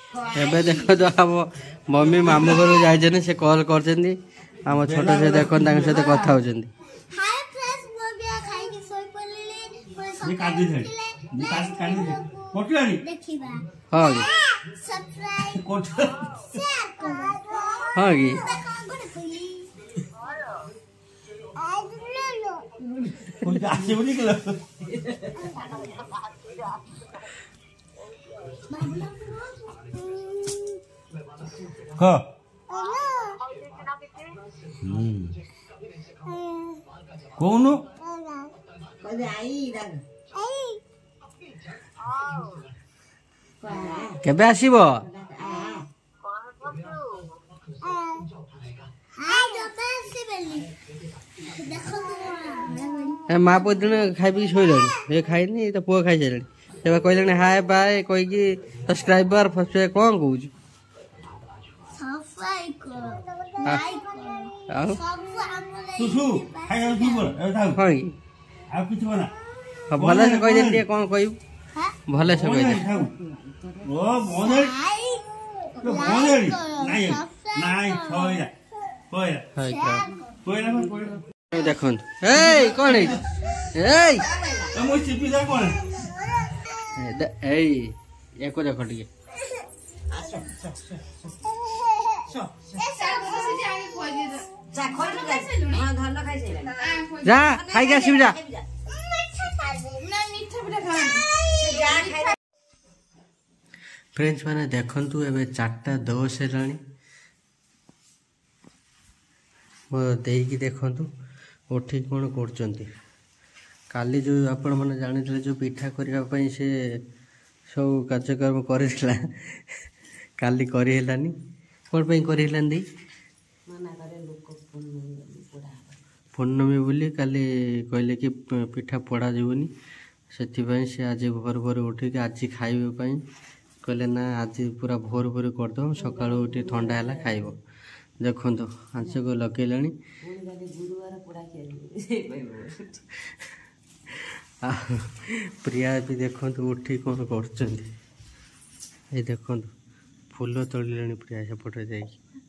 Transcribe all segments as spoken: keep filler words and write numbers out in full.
एबे देखो तो हम मम्मी मामू घर जाइछन से कॉल करछन हम छोट से देखो तांग से कथा होछन हाय फ्रेंड्स मो बिया खाई के सोई पड़ले ये काटी दे ये काटी काटी दे कोटलानी देखिबा हां सब्सक्राइब कोटला शेयर करो हां की कोन आसे बोली के हाँ कौन केबे आसीबो माँ पुଅ दिन खाई पी शोले ये खाई तो पुआ खाई सारे तेज कहले हाय बाय कहीकि सब्सक्राइबर फसब्सक्राइब कौन कौच भल से कहीदे कौन कह भल से कह देख कौन एको देख टे जा खाई आसबि जा फ्रेंड्स मैंने देखंतु एबे चारटा दस हेलानी मो देकी देखंतु उठी कौन कर काली जो आपण मैंने जानी जो पिठा करने से सब कार्यक्रम करला काली करलानी कौन पे करलानी पूर्णमी बोली काली कहले कि पिठा पड़ा जीवनी से आज भोर भोर उठिक आज खाइबापी कहले ना आज पूरा भोर भोर करदे सका उठी ठंडा है खाइब देखो आंच को लगे प्रिया भी देखो उठी कौन कर देखो फूल तोड़े प्रिया सेपटे जा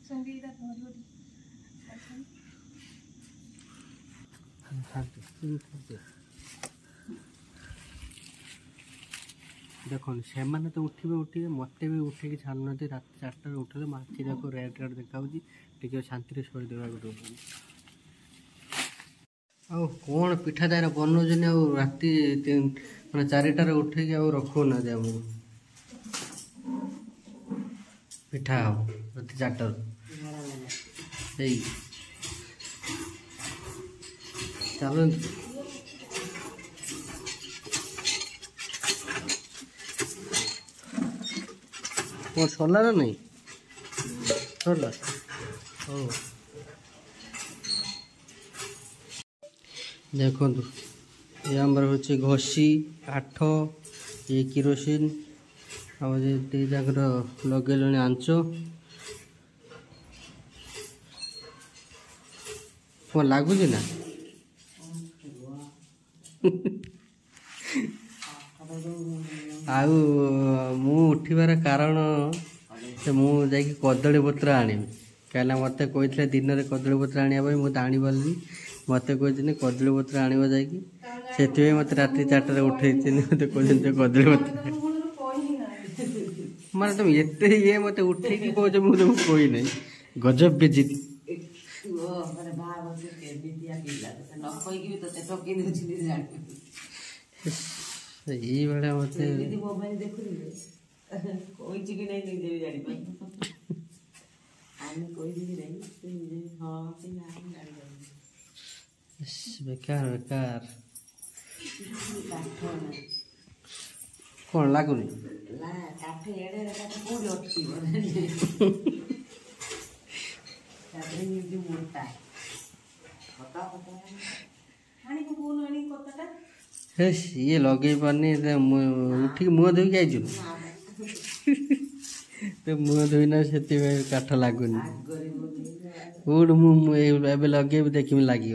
देखो से मैंने तो उठे उठे मत भी उठे छाड़ना रात चार उठे आखि देखो रेड रेड देखा शांति शोई देवा आ कौन पिठा तार बनाऊन राति मैं चारिटार उठे रखुना पिठा हम राति चार चलो कौन सरला ना नहीं सरला ओ देखो ये आमर हूँ घसी काठ ये किरोसिन आगर लगे आंच कौन लगुच ना आउ मु उठिबार कारण से मु जाकि कदली पत्र आनिबी कहीं मत कहते दिन में कदली पत्र आने मुझे आनी पार्ली मत कहते कदली पत्र आनब जा मत रात चार उठे मत कहते कदली पत्र माने तुम ये ये मत उठे कह मुझे कही ना गजब बेजित यही भाया मत बेकार बेकार कौन लगुनि ये लगे पानी उठिक मुह धोक आई तो मुह धोना से काठ लगुनि उठ मुझे लगे देखी लगे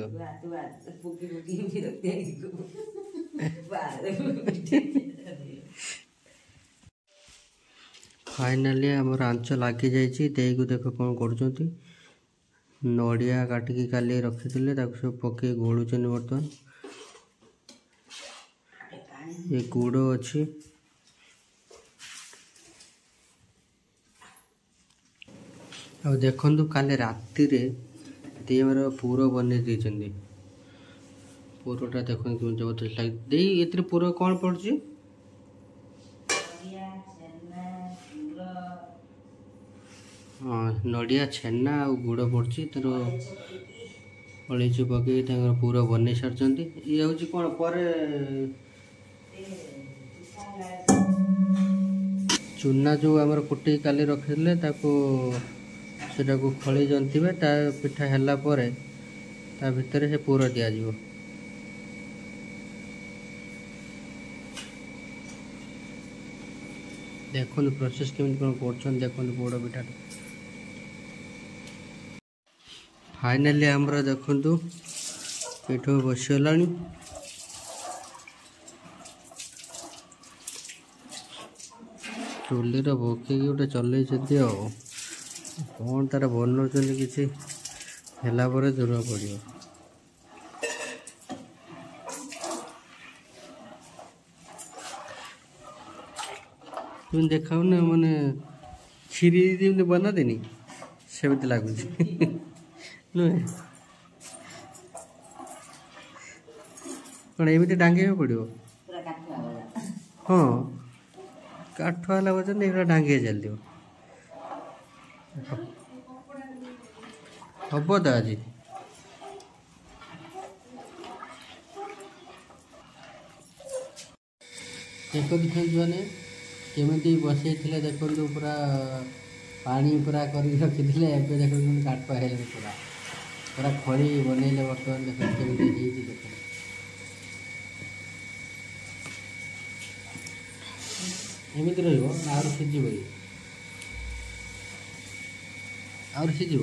फाइनाली आमर आंच लगी जाइए देई को देख कौन कर नड़िया काटिकी काली रखी सब पकई गोलुचन बर्तमान ये गुड़ अच्छी आ देखु काले राति रे हमर पूर बन देती पूरटा देखो जबरदस्त लगे ये पूर कौन पड़ुची हाँ नड़िया छेना आ गुड़ पड़ी तर अलैची पकई पूरा बन सारी ये हूँ कौन पर चूना जो आम कुटे काली रखी सेटा को खली जंतिबे ता पिठा हैला परे ता भितर से पूरा दिया जीवो देखो प्रोसेस केमती कौन कर देखो पोड़ पिठा फाइनाली आमर देखु पिठ बसीगला चुली पकई गोटे चल कौन तार बनाऊँ कि दूर पड़ो तुम देखा ना माने खीरी बना देनी सेमती लगुच नुहे कौन एमती डांगे पड़ो हाँ काठ वाला वजन ये डांगे चलो हम तो आज देखो मैंने केमी बसई देखो पूरा पानी पूरा कर रखी देख काठ है पूरा पूरा खड़ी बनइले बर्तमान देख केमी देख एमती रही सीझे और सीझ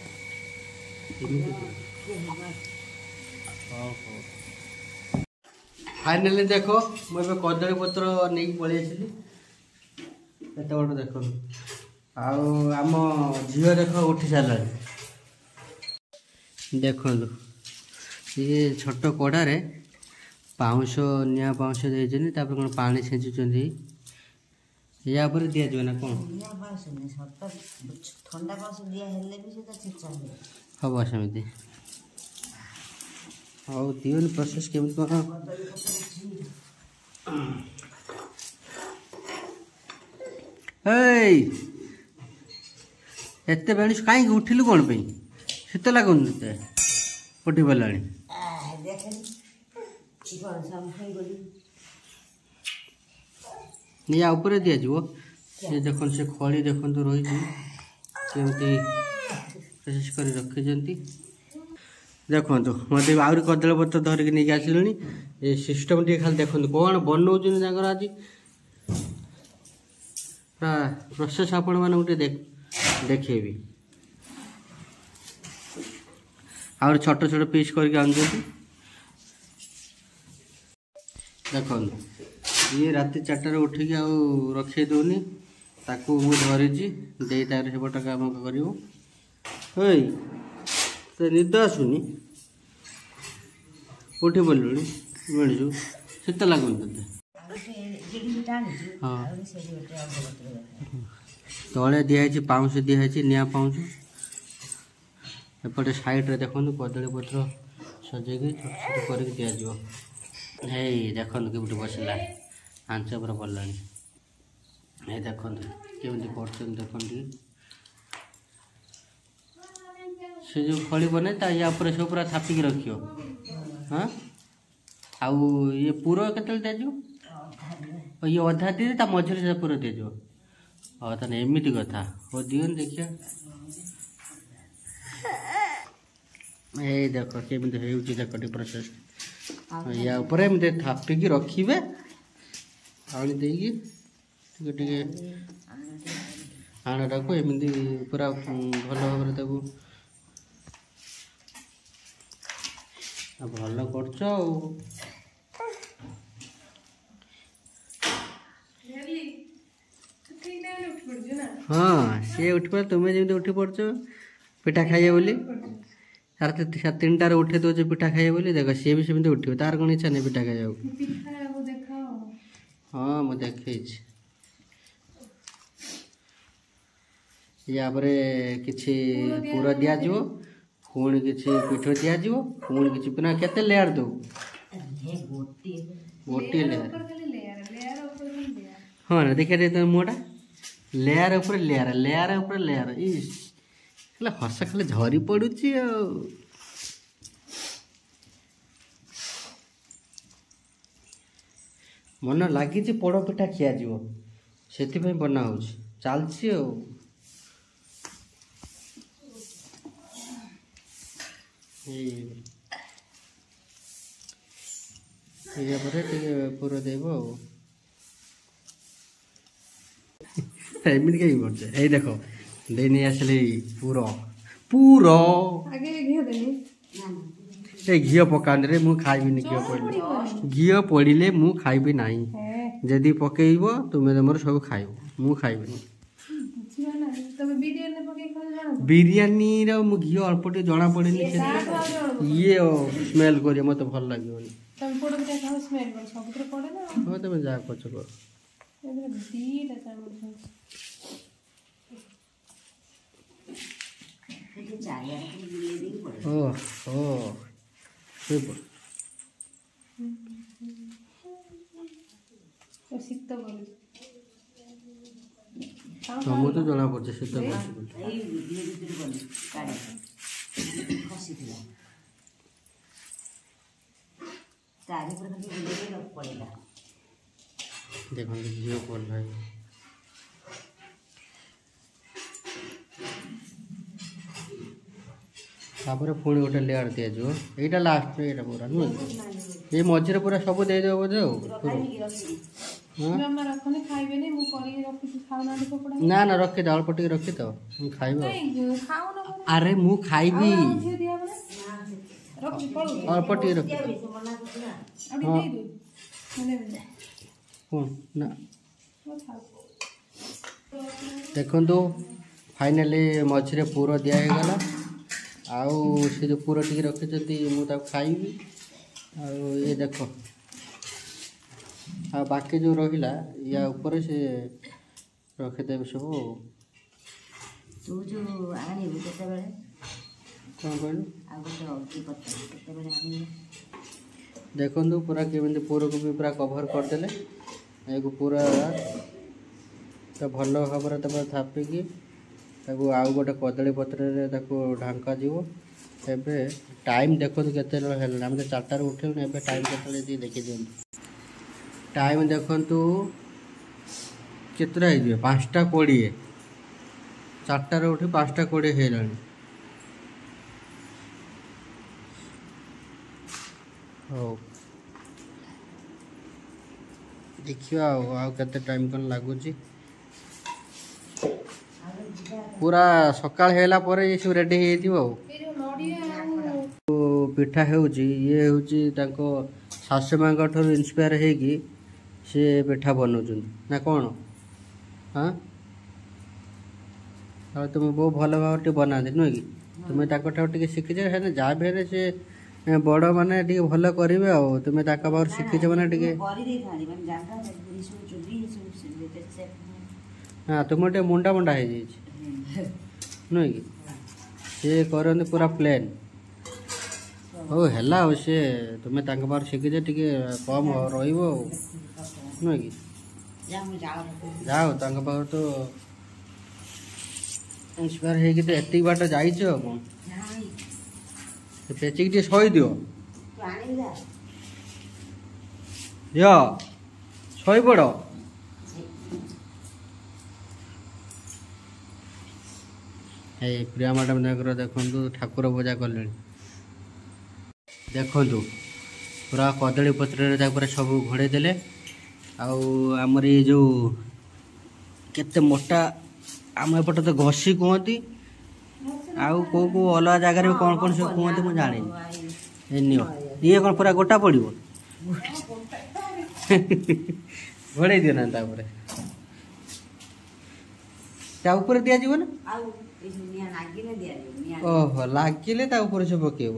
फाइनाली देखो मुझे कदली पत्र नहीं पलि आसली एत बड़ देख आम झील देख उठी सारा देखु ये छोट कड़े पाउंश निआ पाउंश देते कौन पानी छेचुं या पर दिया जाए ना कौन हम सेमती हाँ दिवन प्रोसेस केमी कौन एत बेणी कहीं उठिलु कौन पे शीत लगुन उठी पड़ा या ऊपर दिया ये देख से खड़ी देखो रही प्रोसेस कर रखी देखो मत आहरी कदली पत्र धरिकी नहीं आसिल ये सिस्टम टे खाली देखो कौन बनाऊर आज प्रोसेस आपण मान गोटे देखेबी आहुरी छोट छोट पीस करके आन देखो ये राति चार्टार उठिक रखे दौनी ताकू मुझे धरीची दे तार सेपट काम कर निद आसुनी उठी पड़लु मिलू शीत लगुन ते हाँ तले दिखाई पाउंश दिखाई निआ पाउंश एपटे साइड्रे देखो कदली पत्र सजेक छोट छोट कर दिज्व है देखो केमती बसला आंच पूरा पड़ा ये देखो केमी कर देख से जो खड़ी बने ता या पर सब पूरा थापिक रखियो हाँ आउ ये पूरा केतल दिज्व ये अधा दी ता मझे से पूरा दिज्व हाँ ताने एमती कथा हो दिन देखिए ये देख केमी देख प्रोसेस या एमती थापिक रखिए आनी देकी आणटा को एमती पूरा भल भाव भल कर हाँ सी उठ पड़े तुम्हें जमी उठी पड़च पिठा खाइए बोली साढ़े तीनटार उठे दौचे पिठा खाइए बोली देख सी भी सेमती उठे तार कौन इच्छा नहीं पिठा खाइए हाँ मुझे देखे या किसी पूरा दिज्व पुणी किसी पिठ दिज्व पुणी किसी पुनः केते लेयर दो गोटे लेयर हाँ ना देखिए तुम मोटा लेयर ऊपर लेयर लेयर ऊपर लेयर इस हस खाली झरी पड़ुची मन लगी पोड़ पिठा खिया से बना हो चलती पूरा देव एमती कहीं कर देखो दे नहीं आसले पूरा पूरा ए घी पकाने रे मु खाइबिनी घी पड़े घी पड़े मु खाइबी ना जदि पकेब तुम्हें तुम सब खाइब मु खाइबिनी बिरियानी मु घी अल्प टे जना पड़े ये स्मेल कर मत भल लगे हाँ तुम जा कर तुम तो जना पड़े शीत देखो झील पड़ा तापर पुणी गोटे लेयर दिज्व यहाँ लास्ट यहाँ पूरा नुह ये मझे पूरा सब दे देव बोधे ना ना रखी अल्प टे रखी तो खाइब अरे मु खाइबी अल्प टे रखी ना देखो फाइनाली मझे पूरा दिगला आउ से जो पूरा टी रखी मुझे खाइबी ये देख आ बाकी जो रहा या ऊपर से रखीदेव सब तू जो आनिबु केते बेले कौन कहलु आ गोटे औटी पत्ता केते बेले आनिबु देखंतु पूरा केमिति पूरा को भी पूरा कवर कर देले एगो पूरा तो भल भाव तब थापिकी ताकू आउ गोटे कदली पत्र ताकू ढांका जीव एबे टाइम देखो केते हेला हम तो चारटार उठेलु एबे टाइम केते देखि दियंतु टाइम देखंतु केतरा हो पाँचटा कोड़े चारटार उठी पाँचटा कोड़े है हो देखिए आते टाइम कौन लगुच पूरा सकाळ हैला परे ये सब रेडी हे दियो पिठा हेउची ये हेउची ताको सासु मांग ठर इंस्पायर हेगी से पिठा बनौछन ना कौन हाँ और तुम बहुत भल भाव बना नुह कि तुम्हें ताकि शिखीच है जहाँ भी से बड़ माने भल करेंगे आ तुम्हें भाव शिखीच मैंने हाँ तुम टे मुंडा मुंडा हो नुह कि सी करते पूरा प्लेन हो है सी तुम्हें भाव शिखीच टे कम रो नुह कि जाओ पाख तो इंस्पायर है कि एति बाट जाइछ कौन पेचिक टे शई दियो दियो शई पड़ प्रिया मैडम देखो ठाकुर पूजा कले देखु पूरा कदली पत्र पूरा सब घोड़े देले आमर ये जो केते मोटा आम एपटे तो घसी कहती आउ को को अलग जगार कौन कौन सब कहते मुझे जानी नियो ये कौन पूरा गोटा पड़ो घोड़े दियो ना तापर ता ऊपर दिया जीव ना ଆଉ ଏଇ ଯୋଉ ନିଆଁ ଲାଗିଲେ ଦିଆଯିବ ନିଆଁ ओहो लागिले ता ऊपर से पकेइबो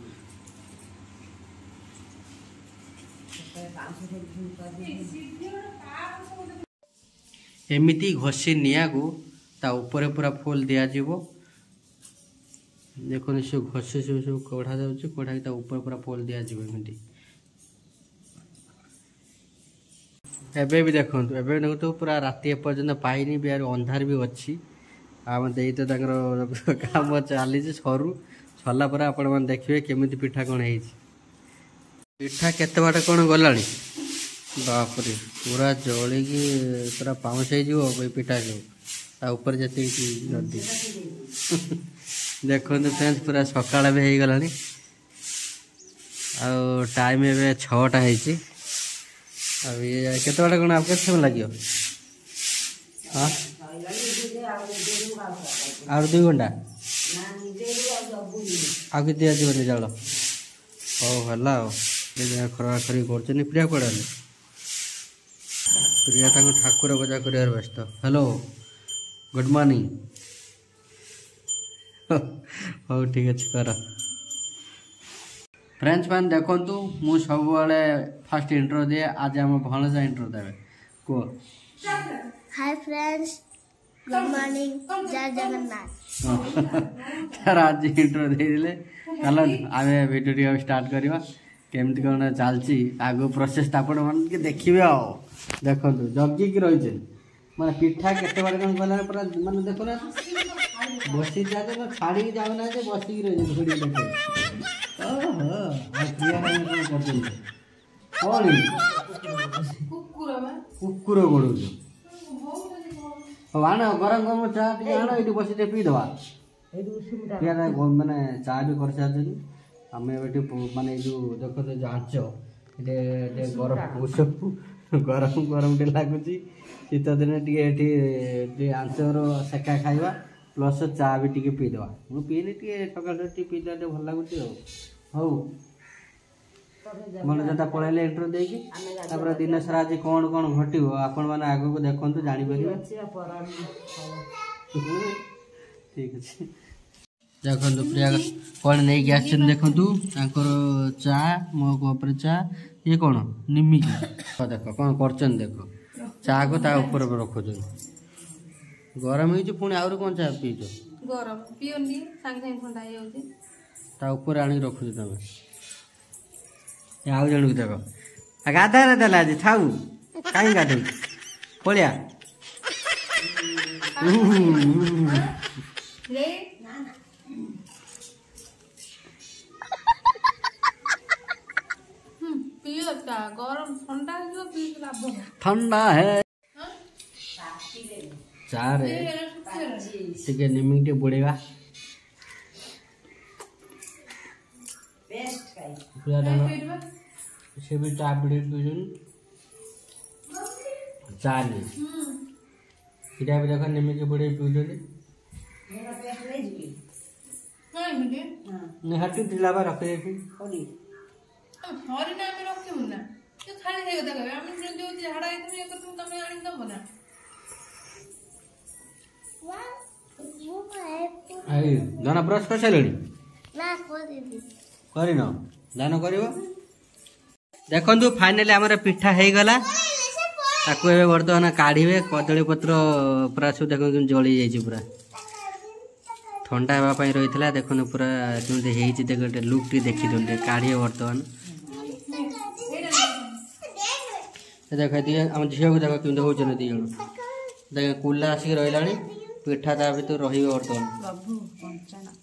ପାଉଁଶ ସବୁ କରିଦେଇକି एमिति घषी निया को ता ऊपर पूरा फुल दिया जीवो देखो से घषी सब सब कढ़ा जाउछ कढ़ा ता ऊपर पूरा फुल दिया जीवो एमिति एबे भी देखो एबे देखो तो पूरा राति पर्यंत पाइनी भी यार अंधार भी अच्छी आम दे तो ताकर काम चली सरू सरला पर आपण मैंने देखिए केमिति पिठा कौन है पिठा केते बाट कौन गला बापरे पूरा जलिकी पूरा पाउस हो पिठा सब ऊपर जति नदी देखो फ्रेंड्स पूरा सकाळ भी हो गला टाइम ए छटा है अब ये केते बाट कौन आपके समय लगे हाँ और दुई घंटा आगे दिया जीवन जाल हौ हला खरा खरी कर प्रिया कड़े प्रिया ठाकुर पूजा कर व्यस्त हेलो गुड मॉर्निंग हो ठीक अच्छे कर फ्रेंड्स मैन देखु मु सब फास्ट इंट्रो दिए आज आम भणजा इंट्रो देवे कह हाय फ्रेंड्स गुड मॉर्निंग जय जगन्नाथ तार आज इंट्रो दे चल आम भिडियो स्टार्ट करवा केमती कौन चलती आगो प्रोसेस आपण मैंने देखिए आ देखु जगिकी रही माने पिठा केते बार कौन गला पूरा माने देखो ना बसी जाते छाड़ी जाऊना बसिक रही घोड़ी देखे ओहो आ प्रिया कौन कर कौन कुकुर गोड़ आण गरम गरम चा आण ये बस पी दवा मैंने चा भी कर सारी आम माने जो देख जो आंच ये गरम गरम गरम टे लगुच शीत दिन टे आंचर सेका खाइबा प्लस चा भी टी पीदे मुझे पीनी टे सका पीदे भल लगुच हौ मन जोटा पढ़े इंट्रो देकी दिन सारा आज कौन कौन घटो आपण मैंने आग को देखु जापर ठीक अच्छे देखो प्रिया कौन नहीं आस देखु चा मो कप चा ये कौन निमिकी देख कौन कर देखो चा को ता ऊपर रखुच गरम हो पुणी आउर कौन चा पीच गरम पियोनी सांगे सांगे ठंडा हो जाउछे ता ऊपर आनी रखुच तुम आउ जन को देख गाधा देला आज थाऊ कहीं गाधे पलिया रे हम पियो ता गरम ठंडा हो पी लाभ ठंडा है चार ठीक निमिक टे बुड़ेगा से भी चा पीड़े पीछन चा नहीं इटा भी देख निमिक बुड़े पीछन हटी ढिला बा रख दे हरी ना में रखिबु ना तो खाली हे कथा कहबे हम जो जो झाड़ा है तुम एक तुम तमे आनी दम ना आई दाना ब्रश कर साइलनी ना को दीदी करिन दान करिवो देखंतु फाइनली हमर पिठा हे गला ताको एबे वर्तमान काढिबे कदली पत्र पूरा सब देखो जली जाई छी पूरा ठंडा हेबा पई रहितला देखन पूरा केमते हेई छी देखो लुक टी देखि दोंटे काढिए वर्तमान देख दिए हम झील को देख केमते हो जने दी जण देख कुला आसी रहिलानी पिठा ता भी तो रही वर्तमान प्रभु पंचानाथ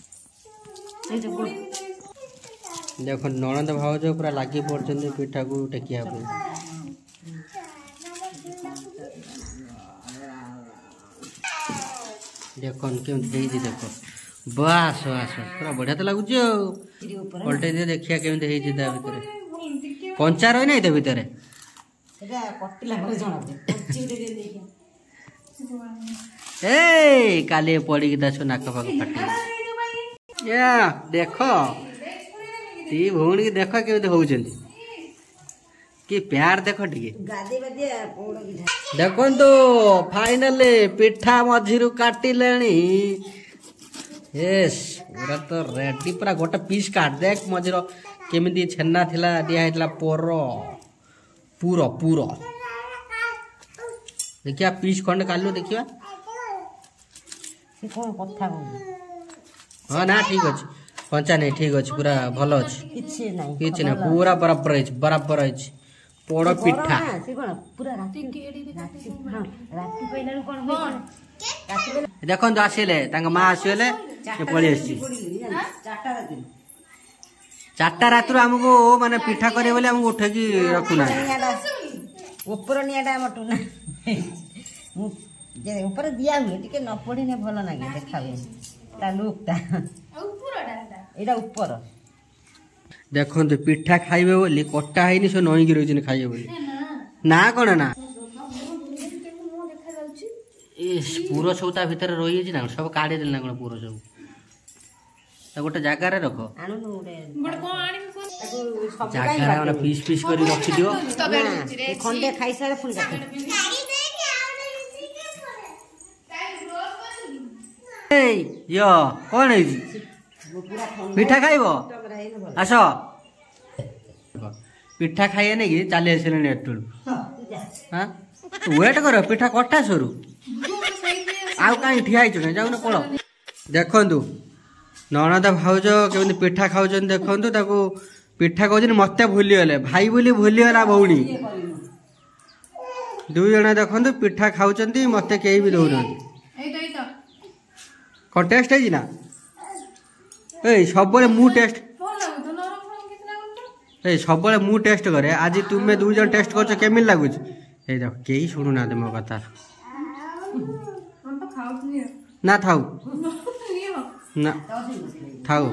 देख ननद भावज पूरा लागी पड़ते पिठा को टेकिया देख केमती देख बास बास पूरा बढ़िया तो लगुच पलटे दिए देखिया केमती भितर कंचा रही ना भितर ए काली पड़ी दास नाक फाक फाटी या देख ती भौणी की देख केमती होउछंती कि प्यार देख टिके गाधे बाधे पौड़ पिठा देखो फाइनाली पिठा मझिरु काटिलेनी यस पूरा तो रेडी पूरा गोटे पीस काट देख मझिर केमिति छेना थिला दिया हेतला पोर पूरा पूरा देखिया पीस खंड कालु देखिया से कौन कथा बोल हाँ ना ठीक अच्छे कंचा नहीं ठीक अच्छे पूरा भल अच्छे किछि नाही किछ ना पूरा बराबर है बराबर है पोड़ पिठा से कोन पूरा राती राती हां राती पहिला कोन होय राती बेला देखो तो आसिले तांग मां आसिले ये पळी आसी चारटा राती चारटा रात हमको माने पिठा करे बोले हमको उठे की रखुना ऊपर नियाटा मटू ना मु जे ऊपर दिया हुए टिके न पड़ी ने भलो लागे देखावे ता लुकटा एटा ऊपर देखो तो पिठा खाइबे बोली कट्टा हैनी सो नई की रहिन खाइबे बोली ना कोन ना ए पूरा छौता भीतर रही छि ना सब काढे देल ना कोन पूरा सब ता गोटे जागा रे रखो आनु नु रे बड़ को आनी को ताको सब जागा रे वाला पीस पीस करी रखि दियो खंडे खाई सारे फुल काटे ए यो कोन है पिठा खाइबो आस पिठा खाइए नहीं कि चली आस हाँ वेट कर पिठा कटा सरू आउ कहीं ठिया जाऊन पड़ देखु ननद भाउज केमी पिठा खाऊँ देखु पिठा कहते मत भूलीगले भाई बोली भूलीगला भौणी दुई जन देखु पिठा खाऊँ मत कहीं भी दौना कौन टेस्ट है ना ए सब मु टेस्ट ए सब मु टेस्ट करे आज तुम्हें दुई जन टेस्ट कर केमी लगुच ए देख कई शुणुना मो कथा ना थाऊ ना थाऊ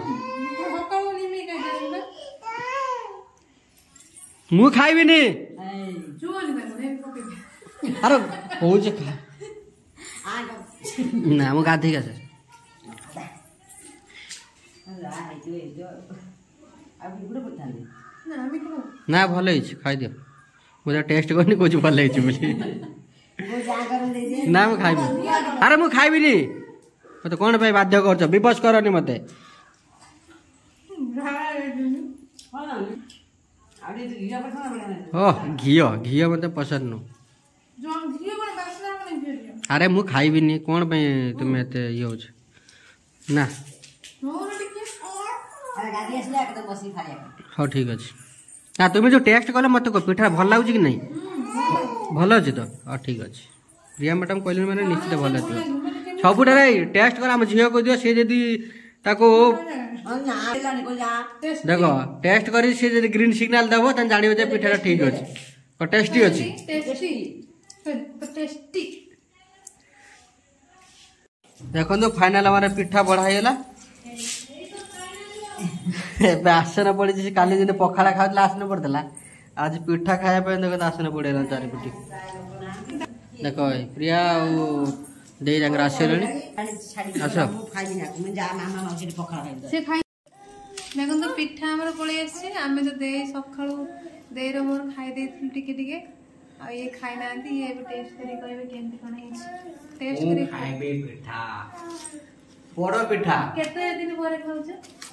मु खाइबिनी अरे कौच खा ना मु गाधे का ना भल खाई दियो मुझे टेस्ट करनी कुछ भल बोली ना मु खाइबी अरे मु खाइबिनी मत कौन पे बाध्य कर विपस करनी मत ओह घी घी मत पसंद नु अरे मु खाइबिनी कौन पे तुम्हें एते ये हो ना हाँ ठीक अच्छे ना तुम्हें जो टेस्ट कल मत कह पिठा भल लगुच कि नहीं भल अच्छे तो हाँ ठीक अच्छे रिया मैडम कहले मैंने निश्चित भल लगे सबुटा टेस्ट कर आम झील को दियो सी जदि ताको देखो टेस्ट कर सी जदि ग्रीन सिग्नल देव तो जान पिठा ठीक अच्छे टेस्टी अच्छे देखो फाइनाल हमारे पिठा बढ़ाईगला आसन पड़ी काली दिन पखाड़ा खाऊला आसन पड़ता आज पिठा खाया देख आसन पड़ेगा चारिपटी देख प्रिया दे जाकर आसले देखो तो पिठा आमर पलि आम तो दे सका देर मोर खाई टिके टिके आ ये खाई ना ये टेस्ट करी कहबे केमती कोन टेस्ट करी खाइबे पिठा बड़ पिठा केते दिन परे खाउछ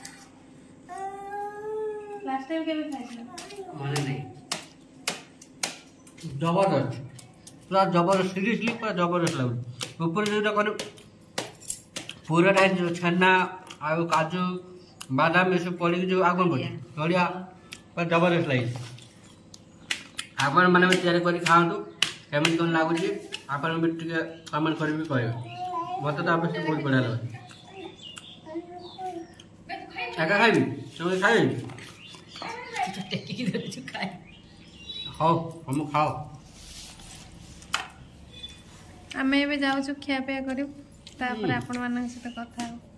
लास्ट टाइम केबे खाइछ माने नहीं जबरदस्त पूरा जबरदस्त सीरियसली पूरा जबरदस्त लगुच ऊपर जो कौन पूरा टाइम जो छेना आ काजू बादाम ये सब पड़ी जो आगन पड़े बढ़िया पूरा जबरदस्त लगे आपण मैंने भी तैयारी कर खातु केमी कौन लगुच आपण भी टे कमेंट कर कहे मत तो आप बहुत बढ़िया लगे एका खाइबी तुम खाइबी खाओ हम खाओ आम ए जाऊँ खियापिया करूँ तापर आपण मान सहित कथा